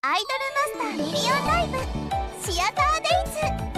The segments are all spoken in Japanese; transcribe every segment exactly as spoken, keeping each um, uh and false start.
アイドルマスターミリオンライブシアターデイズ。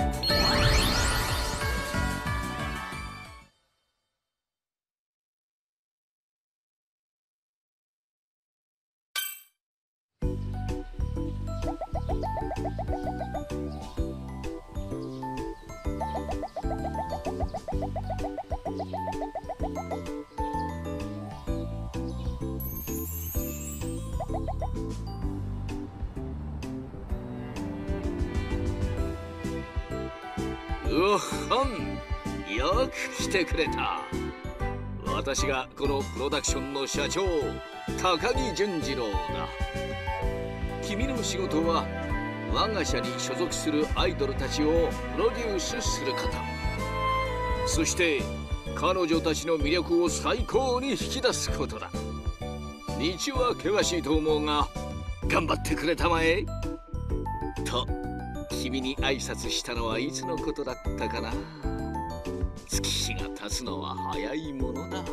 うっほん、よく来てくれた。私がこのプロダクションの社長、高木純次郎だ。君の仕事は我が社に所属するアイドルたちをプロデュースすること、そして彼女たちの魅力を最高に引き出すことだ。道は険しいと思うが頑張ってくれたまえ。と君に挨拶したのはいつのことだったかな。月日が経つのは早いものだ。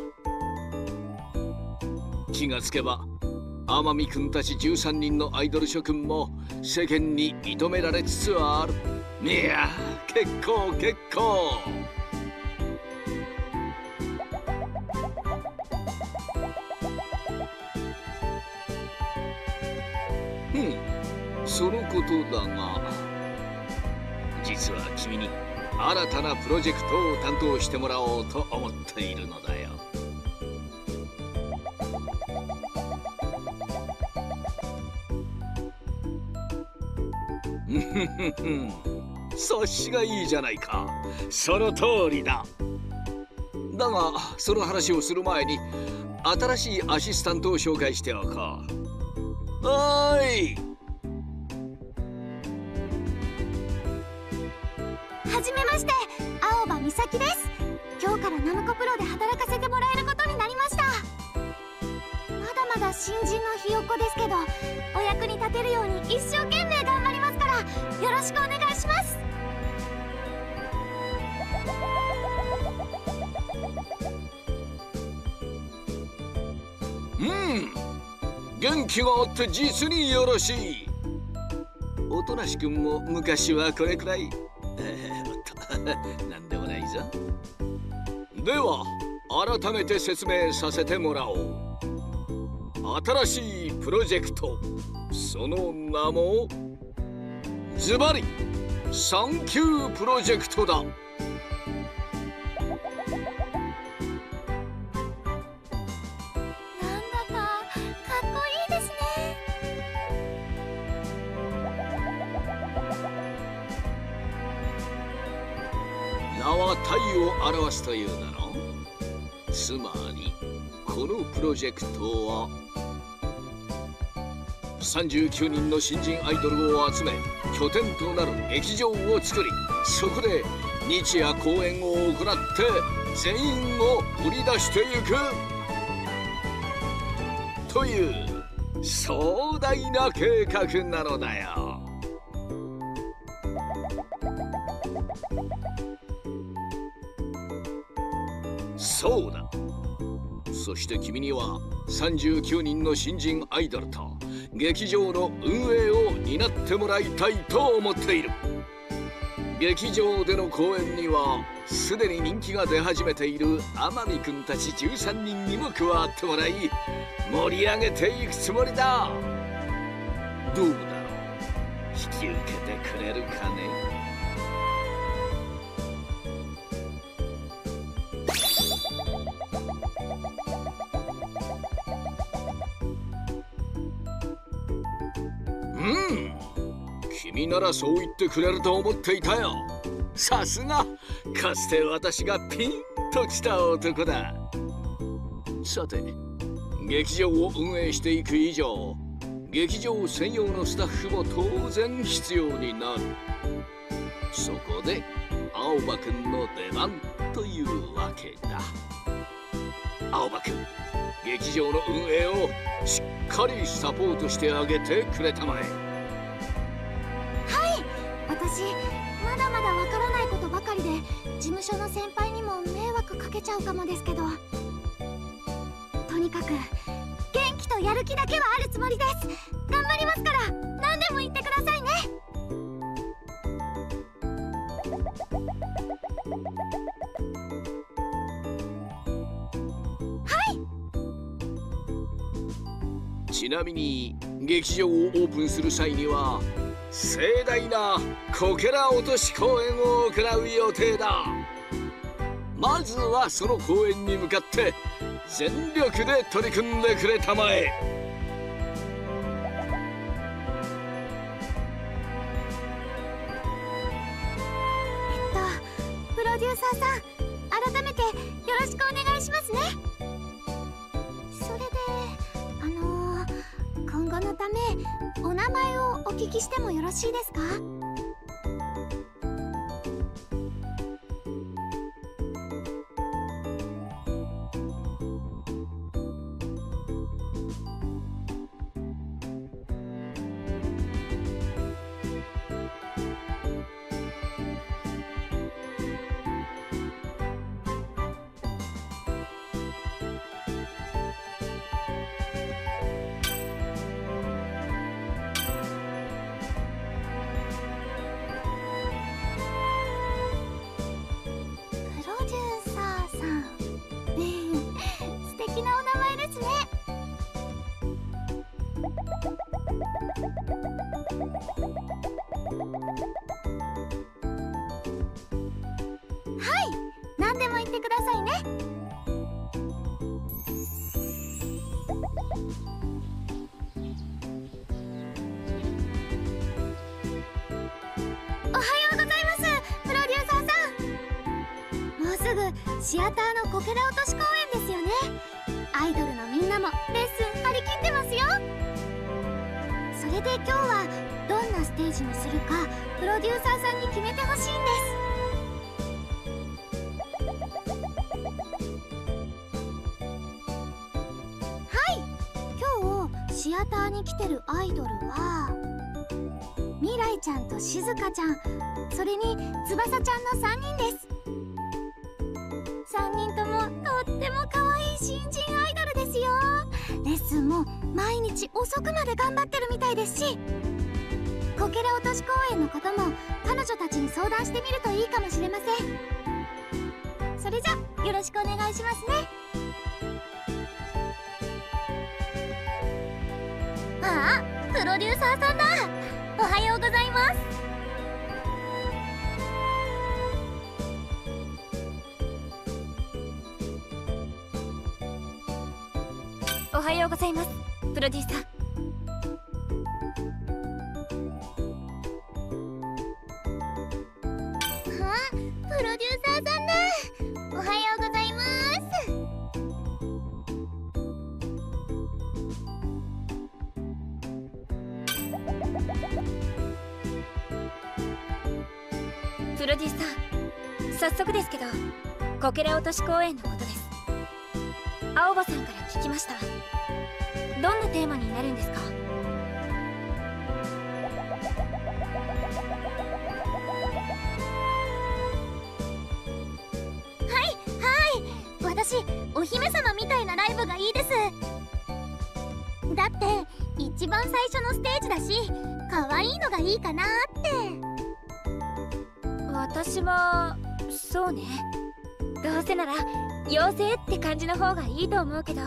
気がつけば天海くんたちじゅうさんにんのアイドル諸君も世間に認められつつある。いや結構結構。うんそのことだが、実は君に新たなプロジェクトを担当してもらおうと思っているのだよ。察しがいいじゃないか。その通りだ。だがその話をする前に新しいアシスタントを紹介しておこう。はーい。 はじめまして、青葉美咲です。今日からナムコプロで働かせてもらえることになりました。まだまだ新人のひよっこですけど、お役に立てるように一生懸命頑張りますから、よろしくお願いします。 うん元気があって実によろしい。おとなしくんも昔はこれくらい。なんでもないぞ。では改めて説明させてもらおう。新しいプロジェクト、その名もズバリサンキュープロジェクトだ。 なんだかかっこいいですね。 名は太を表すというだろう。つまりこのプロジェクトはさんじゅうきゅうにんの新人アイドルを集め拠点となる劇場を作り、そこで日夜公演を行って全員を売り出していくという壮大な計画なのだよ。そうだ。そして君にはさんじゅうきゅうにんの新人アイドルと劇場の運営を担ってもらいたいと思っている。劇場での公演にはすでに人気が出始めている天海くんたちじゅうさんにんにも加わってもらい盛り上げていくつもりだ。どうだろう、引き受けてくれるかね。うん君ならそう言ってくれると思っていたよ。さすが、かつて私がピンときた男だ。さて劇場を運営していく以上、劇場専用のスタッフも当然必要になる。そこで青葉くんの出番というわけだ。青葉くん、劇場の運営をしっかりサポートしてあげてくれたまえ。 はい、私まだまだわからないことばかりで事務所の先輩にも迷惑かけちゃうかもですけど、とにかく元気とやる気だけはあるつもりです。頑張りますから、何でも言ってくださいね。 ちなみに劇場をオープンする際には盛大なこけら落とし公演を行う予定だ。まずはその公演に向かって全力で取り組んでくれたまえ。 えっとプロデューサーさん、改めてよろしくお願いしますね。それであのー、今後のためお名前をお聞きしてもよろしいですか？何でも言ってくださいね。おはようございます、プロデューサーさん。もうすぐシアターのこけら落とし公演ですよね。アイドルのみんなもレッスン張り切ってますよ。それで今日はどんなステージにするかプロデューサーさんに決めてほしいんです。シアターに来てるアイドルは未来ちゃんとしずかちゃん、それに翼ちゃんのさんにんです。さんにんともとっても可愛い新人アイドルですよ。レッスンも毎日遅くまで頑張ってるみたいですし、こけら落とし公演のことも彼女たちに相談してみるといいかもしれません。それじゃよろしくお願いしますね。ああ、プロデューサーさんだ。おはようございます。 おはようございます、プロデューサー。 あ、プロデューサーさんだ。おはようございます。 プロデューサー、早速ですけどこけら落とし公演のことです。青葉さんから聞きました。どんなテーマになるんですか？ はいはい、私お姫様みたいなライブがいいです。だって一番最初のステージだし可愛いのがいいかなって。 私はそうね、どうせなら妖精って感じの方がいいと思うけど。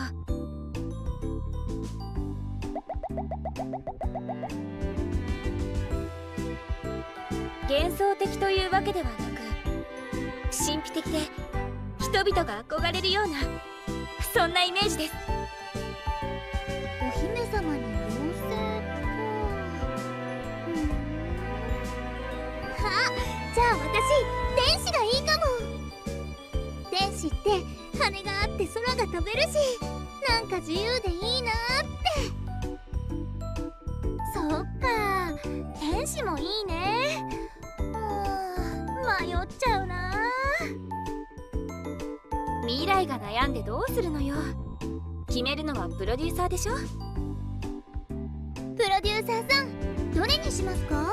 幻想的というわけではなく神秘的で人々が憧れるような、そんなイメージです。 お姫様に妖精か。うん、あ、じゃあ私天使がいいかも。天使って羽があって空が飛べるし、なんか自由でいいなって。そっか、天使もいいね。迷っちゃうな。 未来が悩んでどうするのよ。決めるのはプロデューサーでしょ。 プロデューサーさん、どれにしますか？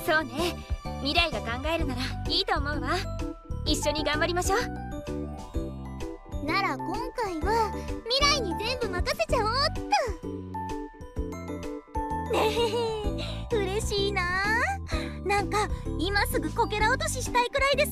そうね、未来が考えるならいいと思うわ。一緒に頑張りましょう。 なら今回は未来に全部任せちゃおうっと。ねえ嬉しいな。なんか今すぐこけら落とししたいくらいです。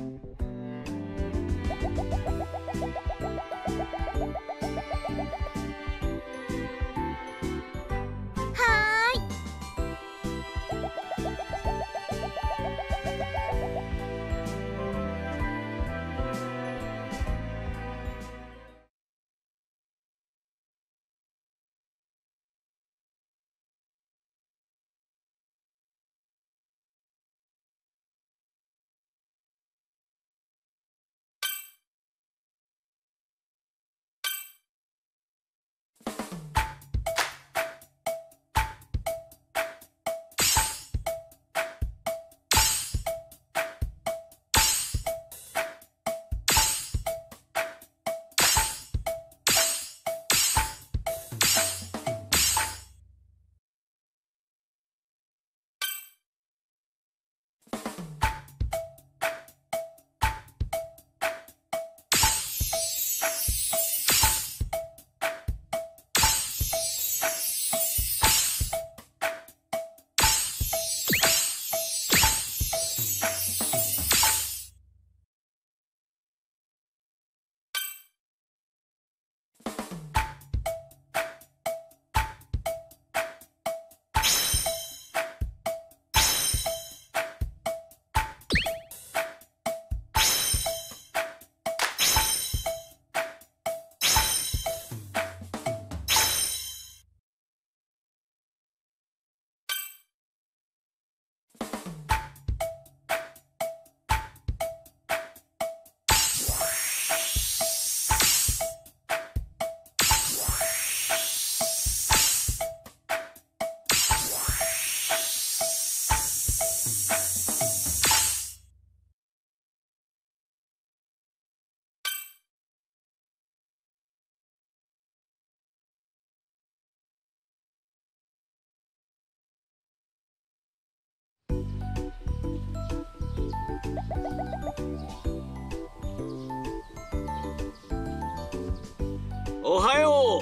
おはよ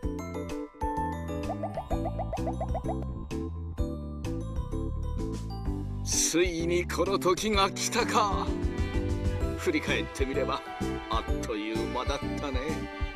う。ついにこの時が来たか。振り返ってみればあっという間だったね。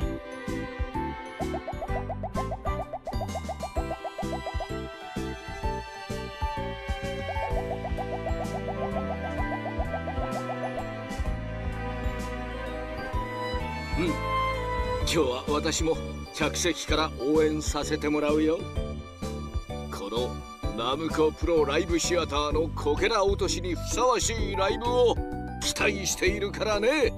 うん、今日は私も客席から応援させてもらうよ。このナムコプロライブシアターのこけら落としにふさわしいライブを期待しているからね。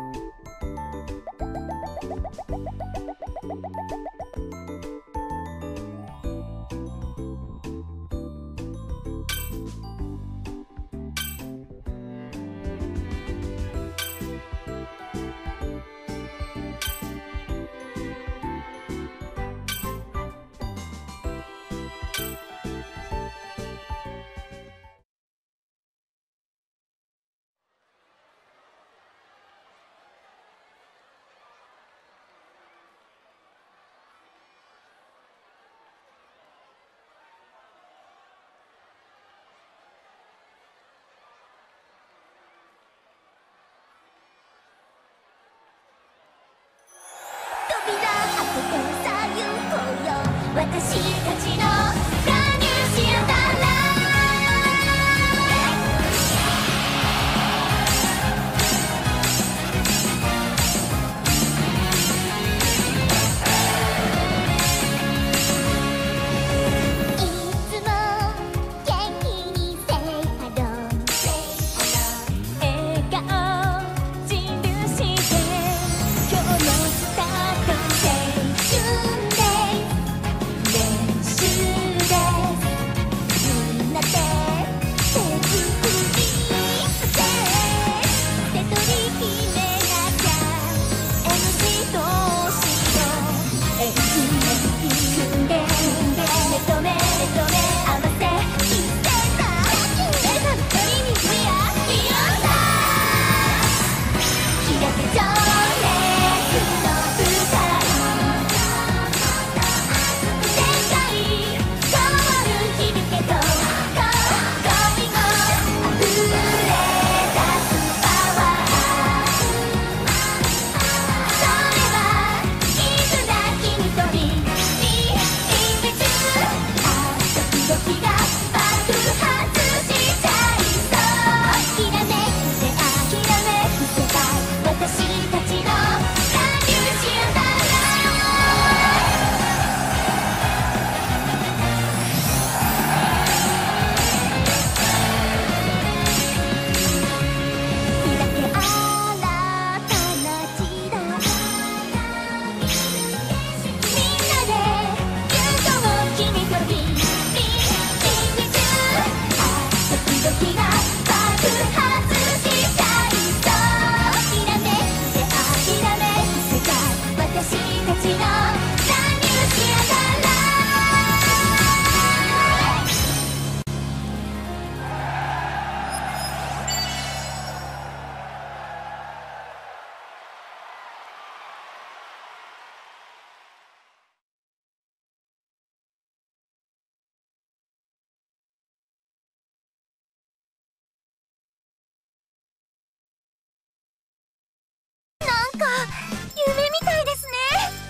私たちの加入シアターラいつも元気にセイハロー笑顔印して今日のスタート青春で時が爆発しちゃいそうひらめいて諦め世界私たちの乱入しやがらなんか夢みたいですね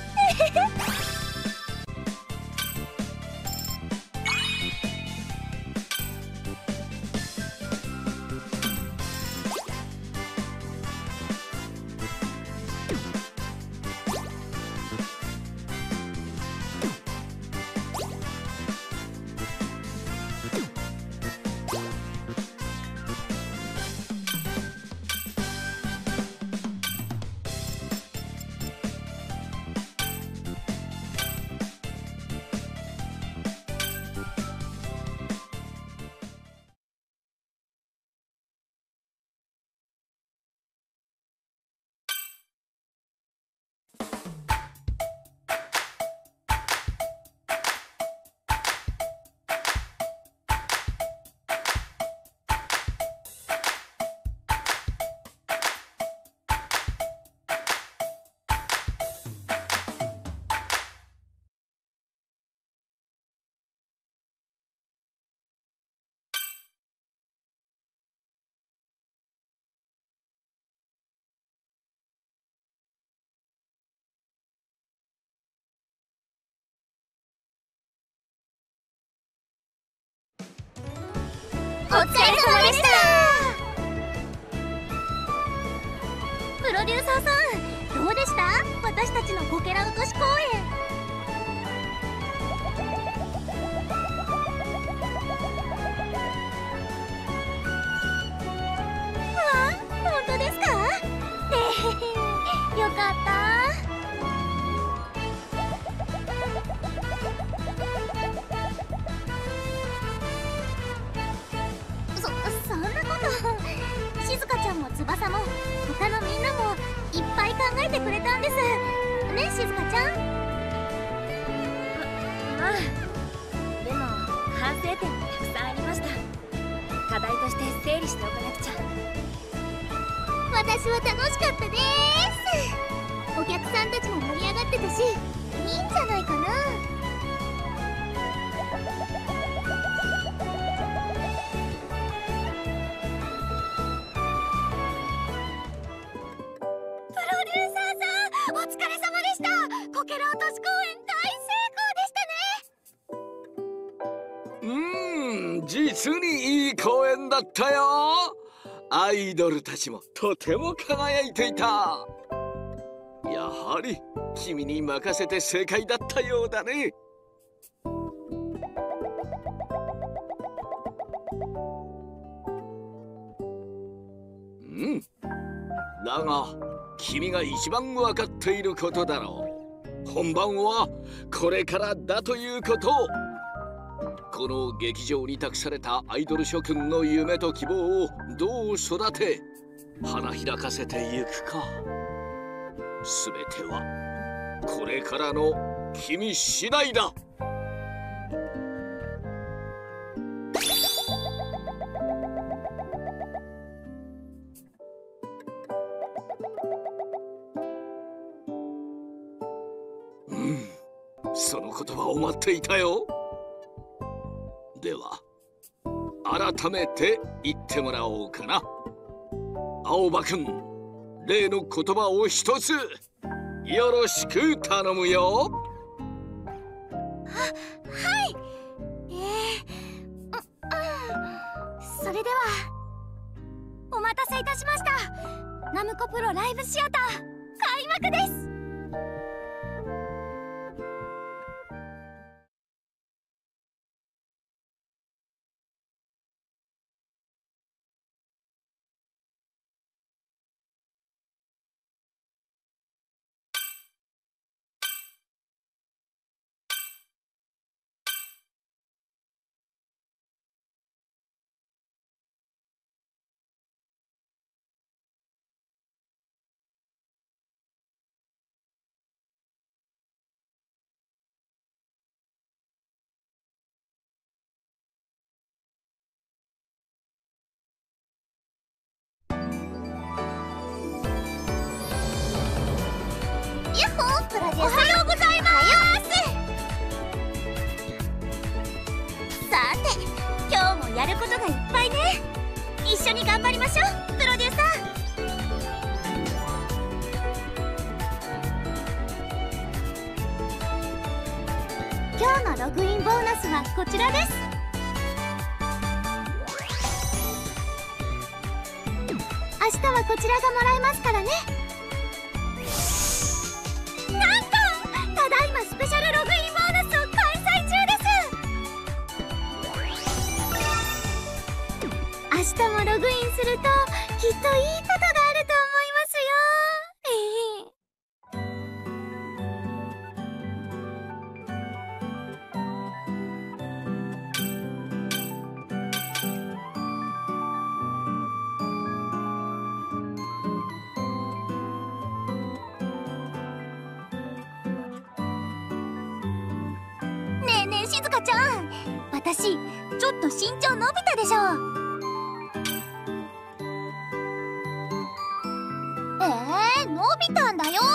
お疲れ様でしたプロデューサーさんどうでした私たちのこけら落とし公演わあ本当ですかえへへよかったそんなことしずかちゃんも翼も他のみんなもいっぱい考えてくれたんですねしずかちゃんままあでも反省点もたくさんありました課題として整理しておかなくちゃ私は楽しかったですお客さんたちも盛り上がってたしいいんじゃないかなお疲れ様でしたこけら落とし公演大成功でしたねうーん、実にいい公演だったよ。アイドルたちもとても輝いていた。やはり君に任せて正解だったようだね。うん。だが君が一番分かっていることだろう。本番はこれからだということ。この劇場に託されたアイドル諸君の夢と希望をどう育て花開かせてゆくか、すべてはこれからの君次第だ。うん、その言葉を待っていたよ。では改めて言ってもらおうかな。青葉くん、例の言葉を一つよろしく頼むよ。 は、はいえー、う、うん、それではお待たせいたしました。ナムコプロライブシアター開幕です。 プロデューサー。おはようございます。さて、今日もやることがいっぱいね。一緒に頑張りましょう、プロデューサー。今日のログインボーナスはこちらです。明日はこちらがもらえますからね。なんと、ただいまスペシャルログインボーナスを開催中です。明日もログインするときっといいことがあると思いますよ。ええ。ねえねえ、しずかちゃん、私ちょっと身長伸びたでしょ。えー、伸びたんだよ。